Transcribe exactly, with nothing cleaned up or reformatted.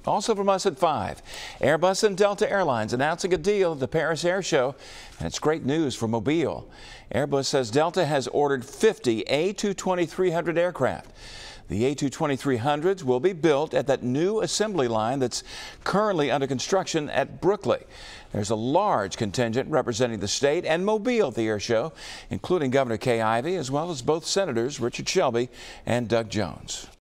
Also from us at five, Airbus and Delta Airlines announcing a deal at the Paris Air Show, and it's great news for Mobile. Airbus says Delta has ordered fifty A two twenty three hundred aircraft. The A two twenty three hundreds will be built at that new assembly line that's currently under construction at Brookley. There's a large contingent representing the state and Mobile at the air show, including Governor Kay Ivey, as well as both Senators Richard Shelby and Doug Jones.